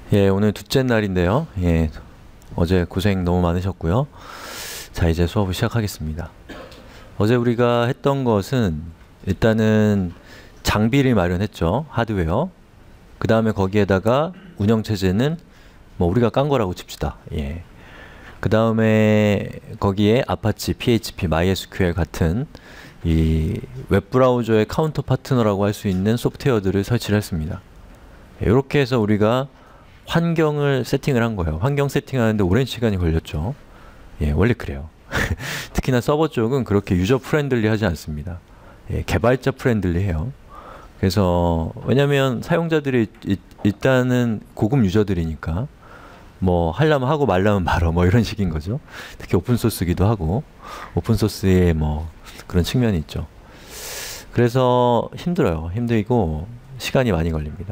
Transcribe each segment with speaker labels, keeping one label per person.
Speaker 1: 예, 오늘 둘째 날인데요. 예, 어제 고생 너무 많으셨고요. 자, 이제 수업을 시작하겠습니다. 어제 우리가 했던 것은 일단은 장비를 마련했죠. 하드웨어. 그 다음에 거기에다가 운영체제는 뭐 우리가 깐 거라고 칩시다. 예. 그 다음에 거기에 아파치, PHP, MySQL 같은 이 웹브라우저의 카운터 파트너라고 할 수 있는 소프트웨어들을 설치를 했습니다. 이렇게 해서 우리가 환경을 세팅을 한 거예요. 환경 세팅하는데 오랜 시간이 걸렸죠. 예, 원래 그래요. 특히나 서버 쪽은 그렇게 유저 프렌들리 하지 않습니다. 예, 개발자 프렌들리해요. 그래서 왜냐면 사용자들이 일단은 고급 유저들이니까 뭐 하려면 하고 말라면 말어 뭐 이런 식인 거죠. 특히 오픈소스기도 하고 오픈소스의 뭐 그런 측면이 있죠. 그래서 힘들어요. 힘들고 시간이 많이 걸립니다.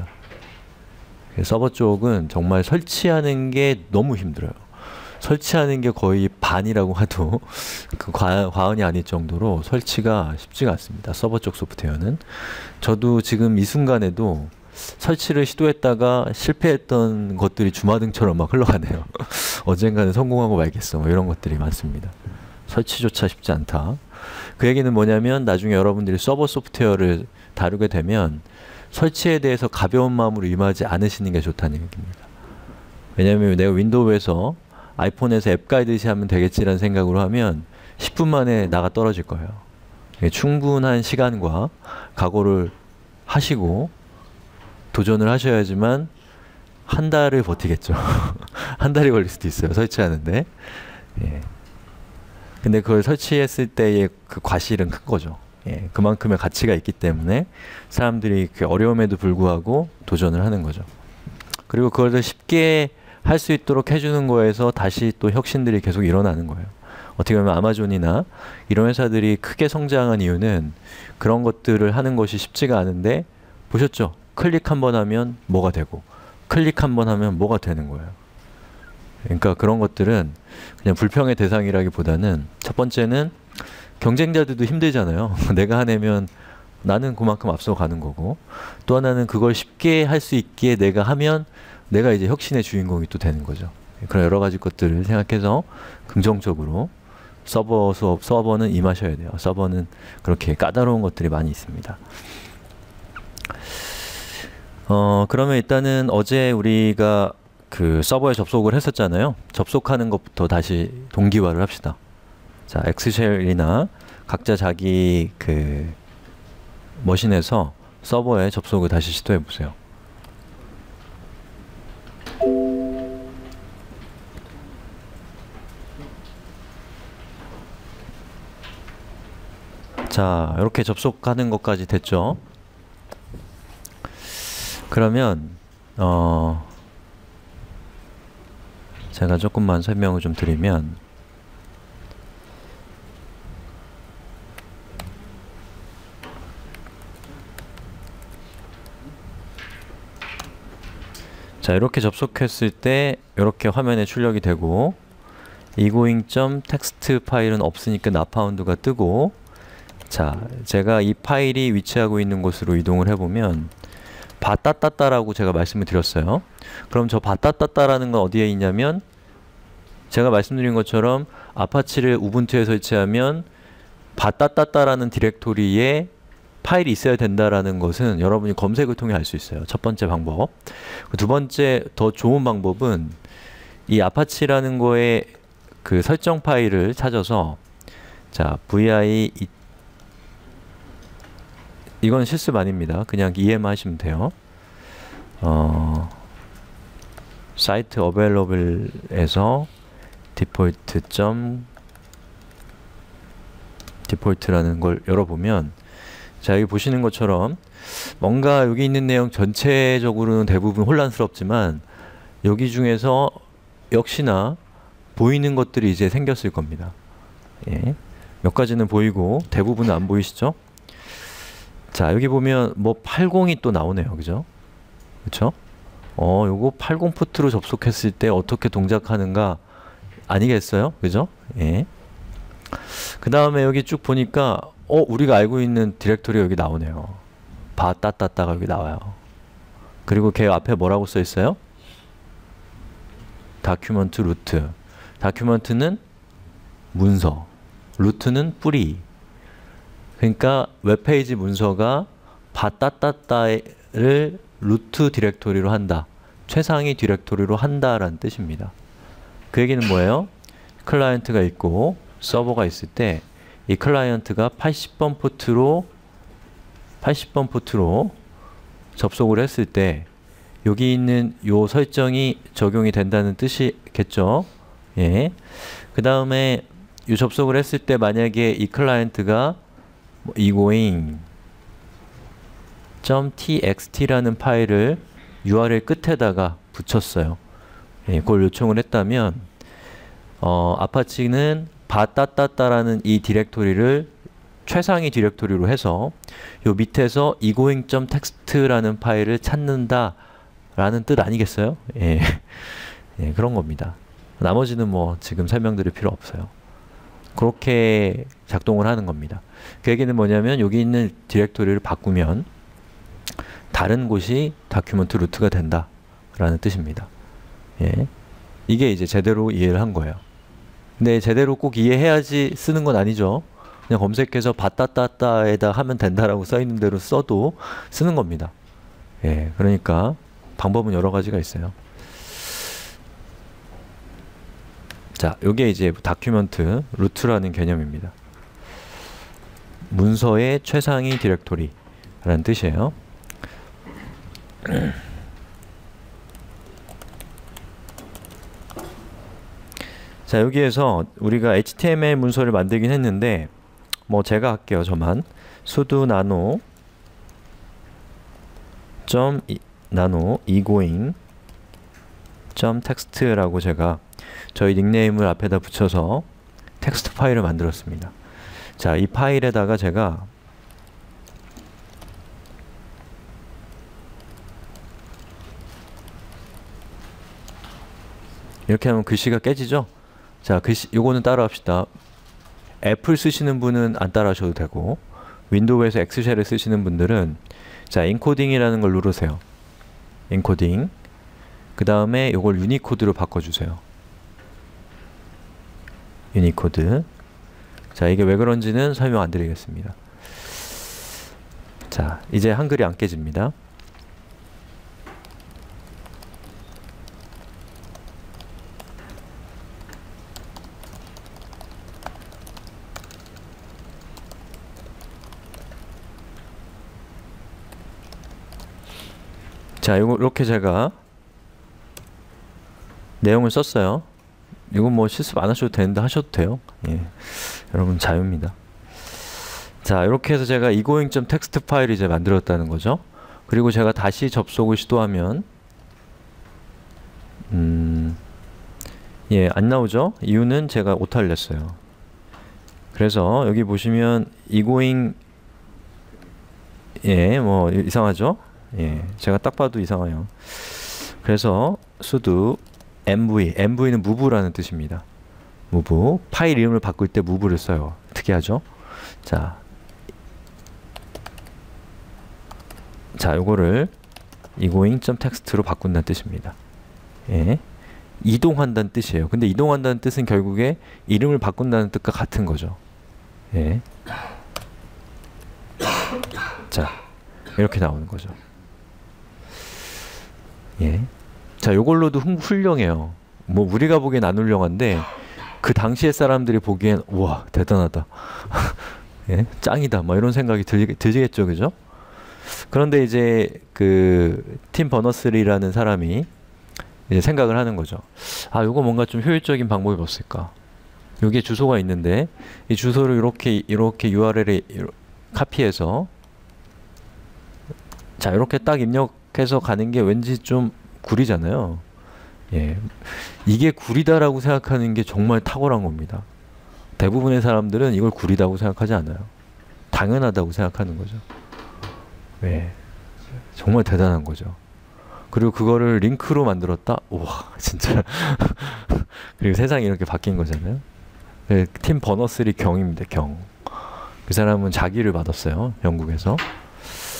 Speaker 1: 서버 쪽은 정말 설치하는 게 너무 힘들어요. 설치하는 게 거의 반이라고 해도 그 과언이 아닐 정도로 설치가 쉽지가 않습니다. 서버 쪽 소프트웨어는. 저도 지금 이 순간에도 설치를 시도했다가 실패했던 것들이 주마등처럼 막 흘러가네요. 언젠가는 성공하고 말겠어. 뭐 이런 것들이 많습니다. 설치조차 쉽지 않다. 그 얘기는 뭐냐면 나중에 여러분들이 서버 소프트웨어를 다루게 되면 설치에 대해서 가벼운 마음으로 임하지 않으시는 게 좋다는 얘기입니다. 왜냐면 내가 윈도우에서 아이폰에서 앱 가이드시 하면 되겠지라는 생각으로 하면 10분 만에 나가 떨어질 거예요. 충분한 시간과 각오를 하시고 도전을 하셔야지만 한 달을 버티겠죠. 한 달이 걸릴 수도 있어요. 설치하는데. 예. 근데 그걸 설치했을 때의 그 과실은 큰 거죠. 예, 그만큼의 가치가 있기 때문에 사람들이 그 어려움에도 불구하고 도전을 하는 거죠. 그리고 그걸 더 쉽게 할 수 있도록 해주는 거에서 다시 또 혁신들이 계속 일어나는 거예요. 어떻게 보면 아마존이나 이런 회사들이 크게 성장한 이유는 그런 것들을 하는 것이 쉽지가 않은데 보셨죠? 클릭 한번 하면 뭐가 되고 클릭 한번 하면 뭐가 되는 거예요. 그러니까 그런 것들은 그냥 불평의 대상이라기보다는 첫 번째는 경쟁자들도 힘들잖아요. 내가 하내면 나는 그만큼 앞서가는 거고 또 하나는 그걸 쉽게 할 수 있기에 내가 하면 내가 이제 혁신의 주인공이 또 되는 거죠. 그런 여러 가지 것들을 생각해서 긍정적으로 서버는 임하셔야 돼요. 서버는 그렇게 까다로운 것들이 많이 있습니다. 그러면 일단은 어제 우리가 그 서버에 접속을 했었잖아요. 접속하는 것부터 다시 동기화를 합시다. 자, 엑스쉘이나 각자 자기 그 머신에서 서버에 접속을 다시 시도해 보세요. 자, 이렇게 접속하는 것까지 됐죠? 그러면 제가 조금만 설명을 좀 드리면 자, 이렇게 접속했을 때 이렇게 화면에 출력이 되고 egoing.txt 파일은 없으니까 나파운드가 뜨고 자, 제가 이 파일이 위치하고 있는 곳으로 이동을 해보면 바따따따라고 제가 말씀을 드렸어요. 그럼 저 바따따따라는 건 어디에 있냐면 제가 말씀드린 것처럼 아파치를 우분투에 설치하면 바따따따라는 디렉토리에 파일이 있어야 된다라는 것은 여러분이 검색을 통해 알 수 있어요. 첫 번째 방법. 두 번째 더 좋은 방법은 이 아파치라는 거에 그 설정 파일을 찾아서 자, vi 이건 실습 아닙니다. 그냥 이해만 하시면 돼요. 사이트 available에서 default라는 걸 열어보면 자, 여기 보시는 것처럼 뭔가 여기 있는 내용 전체적으로는 대부분 혼란스럽지만 여기 중에서 역시나 보이는 것들이 이제 생겼을 겁니다. 예. 몇 가지는 보이고 대부분은 안 보이시죠? 자, 여기 보면 뭐 80이 또 나오네요. 그죠? 그쵸? 요거 80 포트로 접속했을 때 어떻게 동작하는가 아니겠어요? 그죠? 예. 그 다음에 여기 쭉 보니까 우리가 알고 있는 디렉토리 여기 나오네요. 바따따따가 여기 나와요. 그리고 걔 앞에 뭐라고 써 있어요? 다큐먼트 루트. 다큐먼트는 문서, 루트는 뿌리. 그러니까 웹페이지 문서가 바따따따를 루트 디렉토리로 한다. 최상위 디렉토리로 한다라는 뜻입니다. 그 얘기는 뭐예요? 클라이언트가 있고 서버가 있을 때 이 클라이언트가 80번 포트로 접속을 했을 때 여기 있는 요 설정이 적용이 된다는 뜻이겠죠? 예. 그 다음에 이 접속을 했을 때 만약에 이 클라이언트가 egoing.txt라는 파일을 URL 끝에다가 붙였어요. 예, 그걸 요청을 했다면 아파치는 바따따따라는 이 디렉토리를 최상위 디렉토리로 해서 요 밑에서 egoing.txt라는 파일을 찾는다 라는 뜻 아니겠어요? 예. 예, 그런 겁니다. 나머지는 뭐 지금 설명드릴 필요 없어요. 그렇게 작동을 하는 겁니다. 그 얘기는 뭐냐면 여기 있는 디렉토리를 바꾸면 다른 곳이 다큐먼트 루트가 된다 라는 뜻입니다. 예. 이게 이제 제대로 이해를 한 거예요. 근데 제대로 꼭 이해해야지 쓰는 건 아니죠. 그냥 검색해서 바따따따에다 하면 된다라고 써있는 대로 써도 쓰는 겁니다. 예. 그러니까 방법은 여러 가지가 있어요. 자, 요게 이제 다큐먼트 루트라는 개념입니다. 문서의 최상위 디렉토리 라는 뜻이에요. 자, 여기에서 우리가 HTML 문서를 만들긴 했는데 뭐 제가 할게요. 저만 sudo nano egoing .text라고 제가 저희 닉네임을 앞에다 붙여서 텍스트 파일을 만들었습니다. 자, 이 파일에다가 제가 이렇게 하면 글씨가 깨지죠? 자, 글씨 요거는 따라 합시다. 애플 쓰시는 분은 안 따라 하셔도 되고 윈도우에서 엑스쉘을 쓰시는 분들은 자, 인코딩이라는 걸 누르세요. 인코딩. 그 다음에 요걸 유니코드로 바꿔주세요. 유니코드. 자, 이게 왜 그런지는 설명 안 드리겠습니다. 자, 이제 한글이 안 깨집니다. 자, 요렇게 제가 내용을 썼어요. 이건 뭐 실습 안 하셔도 되는데 하셔도 돼요. 예. 여러분 자유입니다. 자, 이렇게 해서 제가 egoing.txt 파일을 이제 만들었다는 거죠. 그리고 제가 다시 접속을 시도하면 예, 안 나오죠? 이유는 제가 오타를 냈어요. 그래서 여기 보시면 egoing 예, 뭐 이상하죠? 예, 제가 딱 봐도 이상해요. 그래서 sudo mv는 move라는 뜻입니다. move, 파일 이름을 바꿀 때 move를 써요. 특이하죠? 자, 요거를 egoing.text로 바꾼다는 뜻입니다. 예, 이동한다는 뜻이에요. 근데 이동한다는 뜻은 결국에 이름을 바꾼다는 뜻과 같은 거죠. 예. 자, 이렇게 나오는 거죠. 예. 자, 요걸로도 훌륭해요. 뭐 우리가 보기엔 안 훌륭한데 그 당시의 사람들이 보기엔 우와 대단하다. 예? 짱이다. 뭐 이런 생각이 들겠죠, 그죠? 그런데 이제 그 팀 버너스리라는 사람이 이제 생각을 하는 거죠. 아, 요거 뭔가 좀 효율적인 방법이 없을까? 여기에 주소가 있는데 이 주소를 이렇게 URL에 카피해서 자, 이렇게 딱 입력해서 가는 게 왠지 좀 구리잖아요. 예, 이게 구리다라고 생각하는 게 정말 탁월한 겁니다. 대부분의 사람들은 이걸 구리다고 생각하지 않아요. 당연하다고 생각하는 거죠. 예, 정말 대단한 거죠. 그리고 그거를 링크로 만들었다? 우와, 진짜. 그리고 세상이 이렇게 바뀐 거잖아요. 예, 팀 버너스리 경입니다, 경. 그 사람은 자기를 받았어요, 영국에서.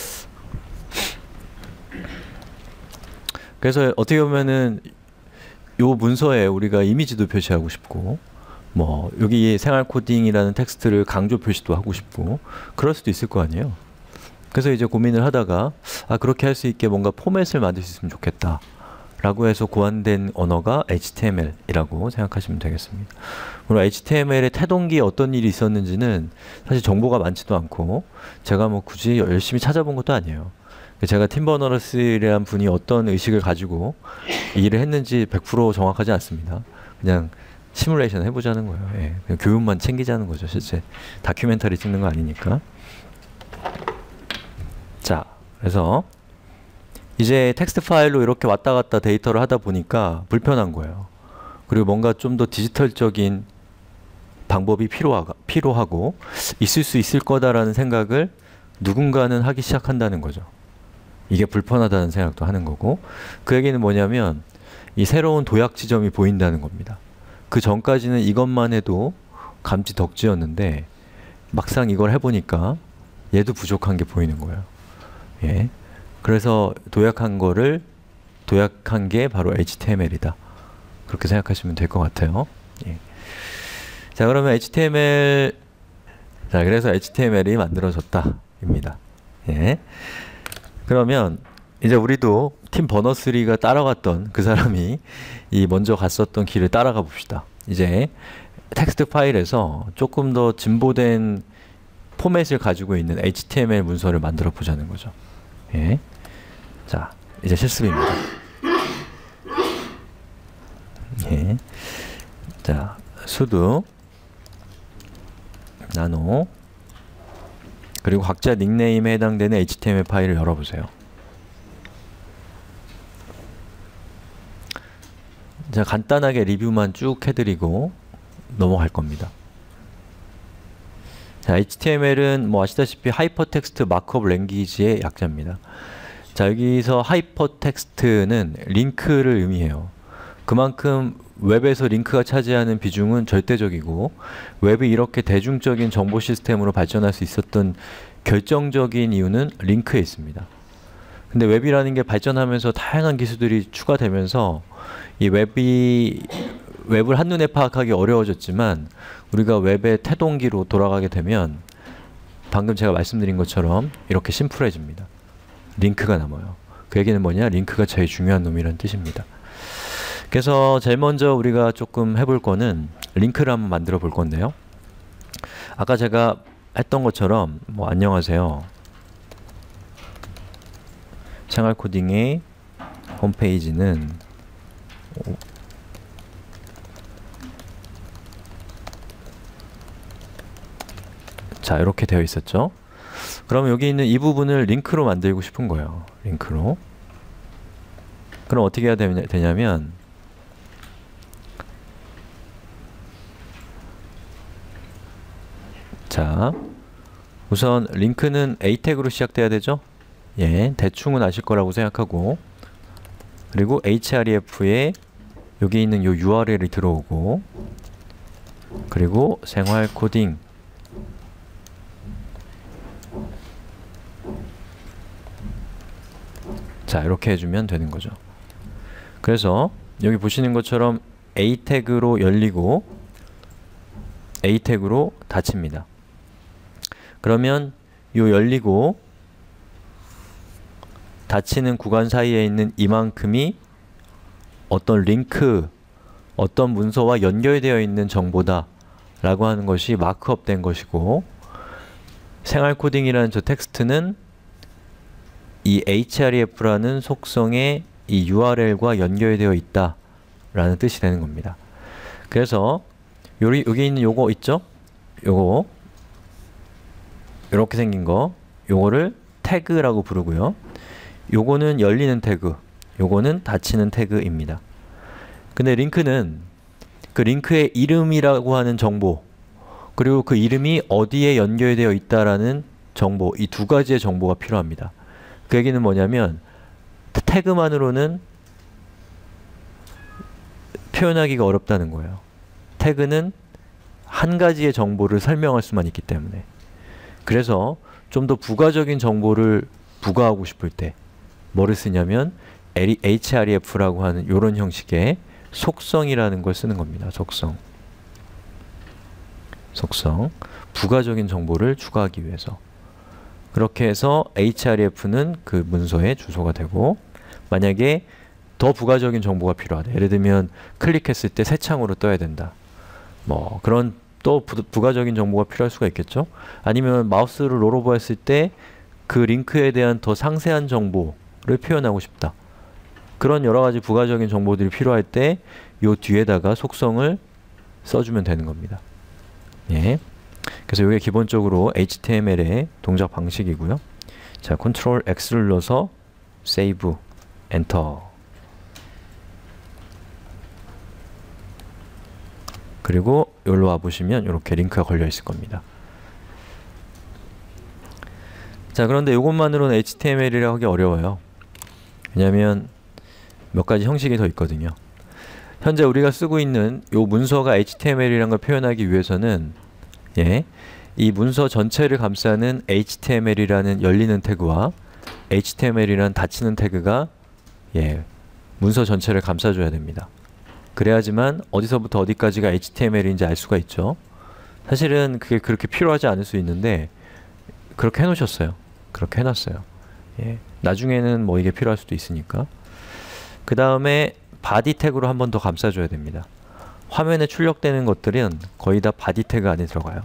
Speaker 1: 그래서 어떻게 보면은 요 문서에 우리가 이미지도 표시하고 싶고, 뭐 여기 생활 코딩이라는 텍스트를 강조 표시도 하고 싶고, 그럴 수도 있을 거 아니에요. 그래서 이제 고민을 하다가 그렇게 할 수 있게 뭔가 포맷을 만들 수 있으면 좋겠다 라고 해서 고안된 언어가 HTML이라고 생각하시면 되겠습니다. 물론 HTML의 태동기에 어떤 일이 있었는지는 사실 정보가 많지도 않고 제가 뭐 굳이 열심히 찾아본 것도 아니에요. 제가 팀 버너러스라는 분이 어떤 의식을 가지고 일을 했는지 100% 정확하지 않습니다. 그냥 시뮬레이션 해보자는 거예요. 예, 그냥 교육만 챙기자는 거죠. 실제 다큐멘터리 찍는 거 아니니까. 자, 그래서 이제 텍스트 파일로 이렇게 왔다 갔다 데이터를 하다 보니까 불편한 거예요. 그리고 뭔가 좀 더 디지털적인 방법이 필요하고 있을 수 있을 거다라는 생각을 누군가는 하기 시작한다는 거죠. 이게 불편하다는 생각도 하는 거고, 그 얘기는 뭐냐면 이 새로운 도약 지점이 보인다는 겁니다. 그 전까지는 이것만 해도 감지덕지였는데 막상 이걸 해보니까 얘도 부족한 게 보이는 거예요. 예. 그래서 도약한 게 바로 HTML이다. 그렇게 생각하시면 될 것 같아요. 예. 자, 그러면 그래서 HTML이 만들어졌다 입니다. 예. 그러면 이제 우리도 팀 버너3가 따라갔던 그 사람이 먼저 갔었던 길을 따라가 봅시다. 이제 텍스트 파일에서 조금 더 진보된 포맷을 가지고 있는 HTML 문서를 만들어 보자는 거죠. 예. 자, 이제 실습입니다. 예. 자, sudo nano 그리고 각자 닉네임에 해당되는 HTML 파일을 열어보세요. 자, 간단하게 리뷰만 쭉 해드리고 넘어갈 겁니다. 자, HTML은 뭐 아시다시피 하이퍼텍스트 마크업 랭귀지의 약자입니다. 자, 여기서 하이퍼텍스트는 링크를 의미해요. 그만큼 웹에서 링크가 차지하는 비중은 절대적이고, 웹이 이렇게 대중적인 정보 시스템으로 발전할 수 있었던 결정적인 이유는 링크에 있습니다. 근데 웹이라는 게 발전하면서 다양한 기술들이 추가되면서 이 웹을 한눈에 파악하기 어려워졌지만, 우리가 웹의 태동기로 돌아가게 되면 방금 제가 말씀드린 것처럼 이렇게 심플해집니다. 링크가 남아요. 그 얘기는 뭐냐? 링크가 제일 중요한 놈이라는 뜻입니다. 그래서 제일 먼저 우리가 조금 해볼 거는 링크를 한번 만들어 볼 건데요. 아까 제가 했던 것처럼 뭐 안녕하세요. 생활 코딩의 홈페이지는 자, 이렇게 되어 있었죠. 그럼 여기 있는 이 부분을 링크로 만들고 싶은 거예요. 링크로. 그럼 어떻게 해야 되냐면 자, 우선 링크는 A 태그로 시작돼야 되죠? 예, 대충은 아실 거라고 생각하고, 그리고 href에 여기 있는 요 URL이 들어오고, 그리고 생활 코딩 자, 이렇게 해주면 되는 거죠. 그래서 여기 보시는 것처럼 A 태그로 열리고 A 태그로 닫힙니다. 그러면 요 열리고 닫히는 구간 사이에 있는 이만큼이 어떤 링크, 어떤 문서와 연결되어 있는 정보다 라고 하는 것이 마크업 된 것이고, 생활 코딩이라는 저 텍스트는 이 href라는 속성의 이 URL과 연결되어 있다 라는 뜻이 되는 겁니다. 그래서 여기 있는 요거 있죠? 요거 이렇게 생긴 거, 요거를 태그라고 부르고요. 요거는 열리는 태그, 요거는 닫히는 태그입니다. 근데 링크는 그 링크의 이름이라고 하는 정보, 그리고 그 이름이 어디에 연결되어 있다라는 정보, 이 두 가지의 정보가 필요합니다. 그 얘기는 뭐냐면 태그만으로는 표현하기가 어렵다는 거예요. 태그는 한 가지의 정보를 설명할 수만 있기 때문에. 그래서 좀 더 부가적인 정보를 부가하고 싶을 때 뭐를 쓰냐면 href라고 하는 이런 형식의 속성이라는 걸 쓰는 겁니다. 속성. 부가적인 정보를 추가하기 위해서. 그렇게 해서 href는 그 문서의 주소가 되고, 만약에 더 부가적인 정보가 필요하다. 예를 들면 클릭했을 때 새 창으로 떠야 된다. 뭐 그런 또 부가적인 정보가 필요할 수가 있겠죠. 아니면 마우스를 롤오버 했을 때 그 링크에 대한 더 상세한 정보를 표현하고 싶다. 그런 여러 가지 부가적인 정보들이 필요할 때 요 뒤에다가 속성을 써주면 되는 겁니다. 예. 그래서 이게 기본적으로 HTML의 동작 방식이고요. 자, 컨트롤 X를 눌러서 세이브, 엔터. 그리고 여기로 와보시면 이렇게 링크가 걸려 있을 겁니다. 자, 그런데 이것만으로는 HTML이라고 하기 어려워요. 왜냐하면 몇 가지 형식이 더 있거든요. 현재 우리가 쓰고 있는 이 문서가 HTML이라는 걸 표현하기 위해서는 이 문서 전체를 감싸는 HTML이라는 열리는 태그와 HTML이라는 닫히는 태그가 문서 전체를 감싸줘야 됩니다. 그래야지만 어디서부터 어디까지가 HTML인지 알 수가 있죠. 사실은 그게 그렇게 필요하지 않을 수 있는데 그렇게 해놓으셨어요. 그렇게 해놨어요. 나중에는 뭐 이게 필요할 수도 있으니까. 그 다음에 바디 태그로 한 번 더 감싸줘야 됩니다. 화면에 출력되는 것들은 거의 다 바디 태그 안에 들어가요.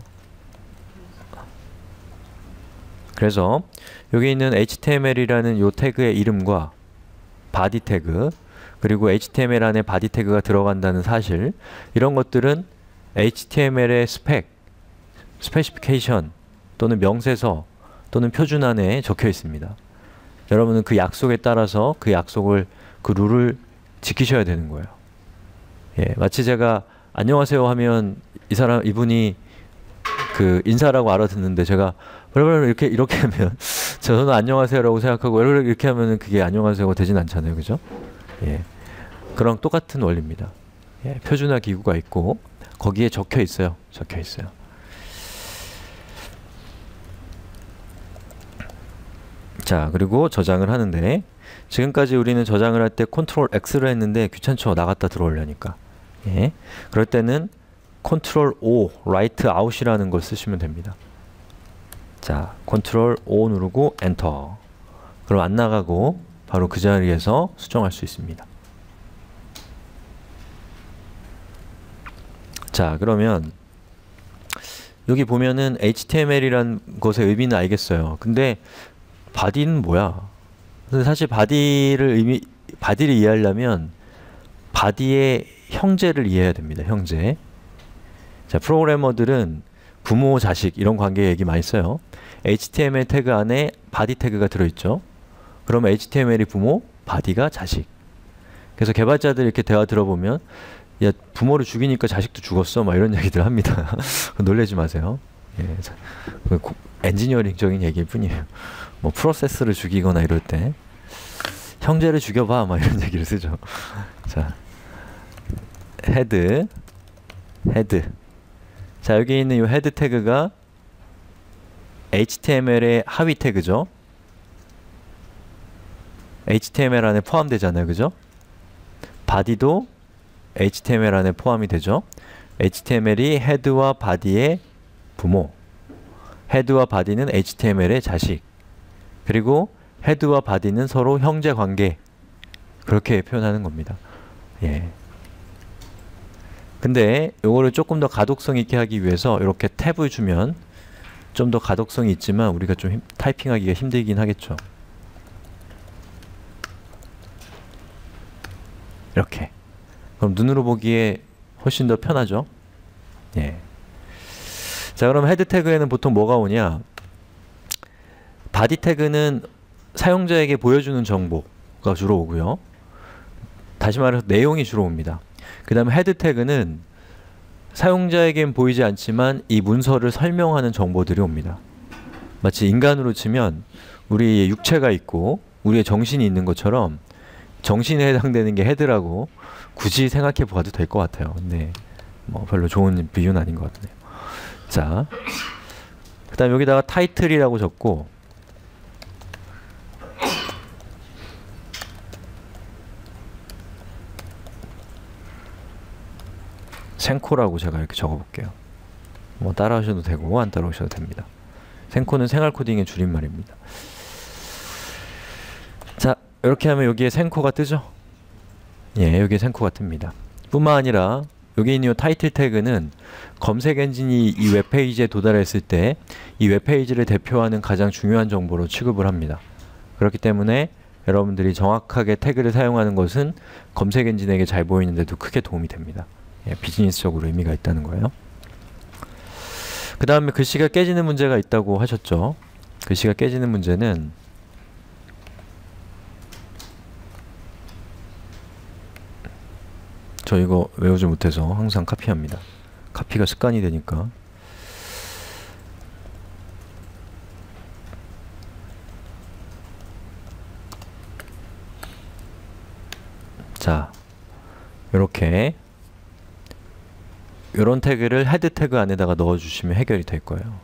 Speaker 1: 그래서 여기 있는 HTML이라는 요 태그의 이름과 바디 태그, 그리고 HTML 안에 바디 태그가 들어간다는 사실, 이런 것들은 HTML의 스페시피케이션 또는 명세서 또는 표준 안에 적혀 있습니다. 여러분은 그 약속에 따라서 그 약속을, 그 룰을 지키셔야 되는 거예요. 마치 제가 안녕하세요 하면 이분이 그 인사라고 알아듣는데 제가 이렇게 하면 저는 안녕하세요라고 생각하고 이렇게 하면은 그게 안녕하세요가 되진 않잖아요. 그죠? 그런 똑같은 원리입니다. 표준화 기구가 있고 거기에 적혀 있어요. 자, 그리고 저장을 하는데 지금까지 우리는 저장을 할 때 컨트롤 X를 했는데 귀찮죠. 나갔다 들어오려니까. 그럴 때는 컨트롤 O, 라이트 아웃이라는 걸 쓰시면 됩니다. 자, 컨트롤 O 누르고 엔터. 그럼 안 나가고 바로 그 자리에서 수정할 수 있습니다. 자, 그러면 여기 보면은 HTML이란 것의 의미는 알겠어요. 근데 바디는 뭐야? 근데 사실 바디를 이해하려면 바디의 형제를 이해해야 됩니다. 형제. 자, 프로그래머들은 부모, 자식 이런 관계 얘기 많이 써요. HTML 태그 안에 바디 태그가 들어있죠. 그러면 HTML이 부모, 바디가 자식. 그래서 개발자들 이렇게 대화 들어보면 야, 부모를 죽이니까 자식도 죽었어 막 이런 얘기들 합니다. 놀라지 마세요. 엔지니어링적인 얘기일 뿐이에요. 뭐 프로세스를 죽이거나 이럴 때 형제를 죽여봐 막 이런 얘기를 쓰죠. 자, 헤드. 자, 여기 있는 이 헤드 태그가 HTML의 하위 태그죠. HTML 안에 포함되잖아요. 그죠? 바디도 HTML 안에 포함이 되죠. HTML이 헤드와 바디의 부모, 헤드와 바디는 HTML의 자식, 그리고 헤드와 바디는 서로 형제 관계, 그렇게 표현하는 겁니다. 근데 요거를 조금 더 가독성 있게 하기 위해서 이렇게 탭을 주면 좀 더 가독성이 있지만 우리가 좀 타이핑하기가 힘들긴 하겠죠. 이렇게. 그럼 눈으로 보기에 훨씬 더 편하죠. 자, 그럼 헤드 태그에는 보통 뭐가 오냐? 바디 태그는 사용자에게 보여주는 정보가 주로 오고요. 다시 말해서 내용이 주로 옵니다. 그 다음에 헤드 태그는 사용자에겐 보이지 않지만 이 문서를 설명하는 정보들이 옵니다. 마치 인간으로 치면 우리의 육체가 있고 우리의 정신이 있는 것처럼 정신에 해당되는 게 헤드라고 굳이 생각해 봐도 될 것 같아요. 근데 뭐 별로 좋은 비유는 아닌 것 같네요. 자, 그 다음 여기다가 타이틀이라고 적고 생코라고 제가 이렇게 적어볼게요. 뭐 따라하셔도 되고 안 따라오셔도 됩니다. 생코는 생활 코딩의 줄임말입니다. 자, 이렇게 하면 여기에 생코가 뜨죠? 예, 여기에 생코가 뜹니다. 뿐만 아니라 여기 있는 이 타이틀 태그는 검색 엔진이 이 웹페이지에 도달했을 때 이 웹페이지를 대표하는 가장 중요한 정보로 취급을 합니다. 그렇기 때문에 여러분들이 정확하게 태그를 사용하는 것은 검색 엔진에게 잘 보이는데도 크게 도움이 됩니다. 예, 비즈니스적으로 의미가 있다는 거예요. 그 다음에 글씨가 깨지는 문제가 있다고 하셨죠. 글씨가 깨지는 문제는 저 이거 외우지 못해서 항상 카피합니다. 카피가 습관이 되니까. 자, 요렇게 요런 태그를 헤드 태그 안에다가 넣어주시면 해결이 될 거예요.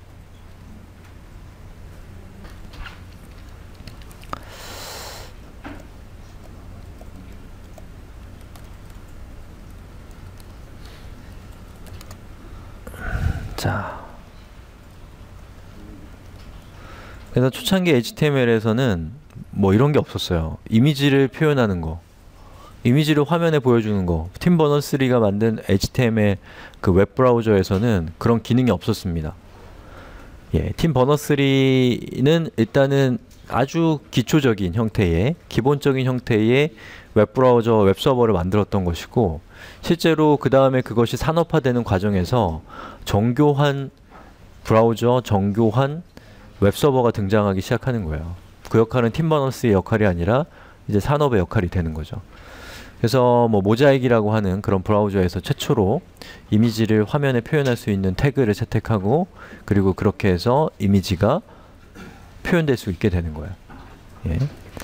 Speaker 1: 자, 그래서 초창기 HTML에서는 뭐 이런 게 없었어요. 이미지를 표현하는 거, 이미지를 화면에 보여주는 거. 팀 버너스리가 만든 HTML 그 웹브라우저에서는 그런 기능이 없었습니다. 예, 팀 버너스리는 일단은 아주 기초적인 형태의, 기본적인 형태의 웹브라우저, 웹서버를 만들었던 것이고, 실제로 그 다음에 그것이 산업화되는 과정에서 정교한 브라우저, 정교한 웹서버가 등장하기 시작하는 거예요. 그 역할은 팀 버너스의 역할이 아니라 이제 산업의 역할이 되는 거죠. 그래서 뭐 모자익이라고 하는 그런 브라우저에서 최초로 이미지를 화면에 표현할 수 있는 태그를 채택하고, 그리고 그렇게 해서 이미지가 표현될 수 있게 되는 거예요. 예.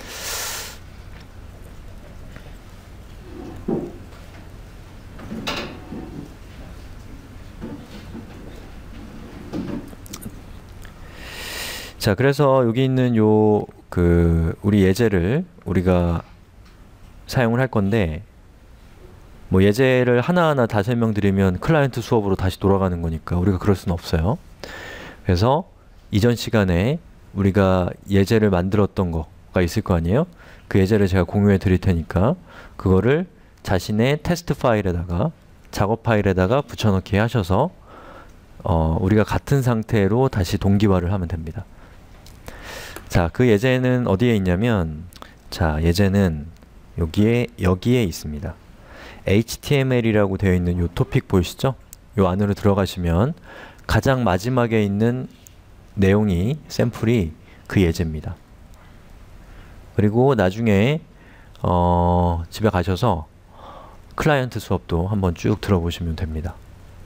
Speaker 1: 자, 그래서 여기 있는 요 우리 예제를 우리가 사용을 할 건데, 뭐 예제를 하나하나 다 설명드리면 클라이언트 수업으로 다시 돌아가는 거니까 우리가 그럴 수는 없어요. 그래서 이전 시간에 우리가 예제를 만들었던 거가 있을 거 아니에요? 그 예제를 제가 공유해 드릴 테니까 그거를 자신의 테스트 파일에다가, 작업 파일에다가 붙여넣기 하셔서 우리가 같은 상태로 다시 동기화를 하면 됩니다. 자, 그 예제는 어디에 있냐면, 자, 예제는 여기에 있습니다. HTML이라고 되어 있는 요 토픽 보이시죠? 요 안으로 들어가시면 가장 마지막에 있는 내용이, 샘플이 그 예제입니다. 그리고 나중에 집에 가셔서 클라이언트 수업도 한번 쭉 들어보시면 됩니다.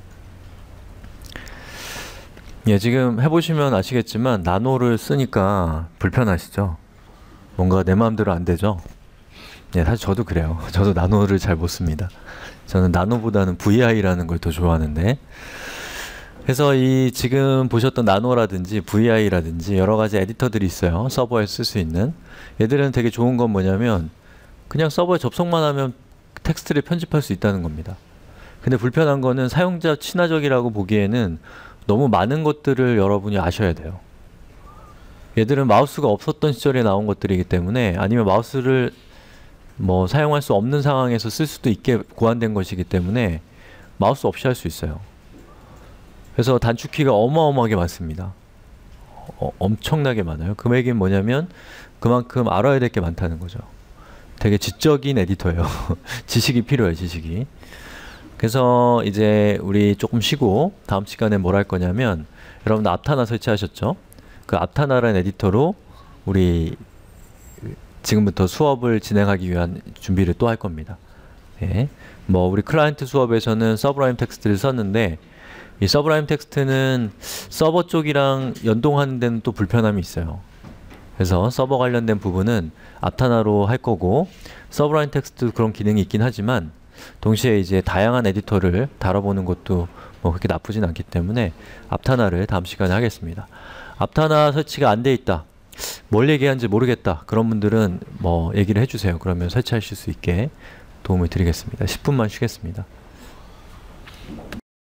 Speaker 1: 예, 지금 해보시면 아시겠지만 나노를 쓰니까 불편하시죠? 뭔가 내 마음대로 안 되죠? 예, 사실 저도 그래요. 저도 나노를 잘 못 씁니다. 저는 나노보다는 VI라는 걸 더 좋아하는데, 그래서 이 지금 보셨던 나노라든지 VI라든지 여러 가지 에디터들이 있어요. 서버에 쓸 수 있는. 얘들은 되게 좋은 건 뭐냐면 그냥 서버에 접속만 하면 텍스트를 편집할 수 있다는 겁니다. 근데 불편한 거는 사용자 친화적이라고 보기에는 너무 많은 것들을 여러분이 아셔야 돼요. 얘들은 마우스가 없었던 시절에 나온 것들이기 때문에, 아니면 마우스를 뭐 사용할 수 없는 상황에서 쓸 수도 있게 고안된 것이기 때문에 마우스 없이 할 수 있어요. 그래서 단축키가 어마어마하게 많습니다. 엄청나게 많아요. 그 얘기는 뭐냐면 그만큼 알아야 될 게 많다는 거죠. 되게 지적인 에디터예요. 지식이 필요해요, 지식이. 그래서 이제 우리 조금 쉬고 다음 시간에 뭘 할 거냐면, 여러분 앞타나 설치하셨죠? 그 앞타나라는 에디터로 우리 지금부터 수업을 진행하기 위한 준비를 또 할 겁니다. 예. 뭐 우리 클라이언트 수업에서는 서브라임 텍스트를 썼는데, 이 서브라임 텍스트는 서버 쪽이랑 연동하는 데는 또 불편함이 있어요. 그래서 서버 관련된 부분은 앞타나로 할 거고, 서브라임 텍스트 그런 기능이 있긴 하지만 동시에 이제 다양한 에디터를 다뤄보는 것도 뭐 그렇게 나쁘진 않기 때문에 앞타나를 다음 시간에 하겠습니다. 앞타나 설치가 안 돼 있다, 뭘 얘기하는지 모르겠다, 그런 분들은 뭐 얘기를 해주세요. 그러면 설치하실 수 있게 도움을 드리겠습니다. 10분만 쉬겠습니다.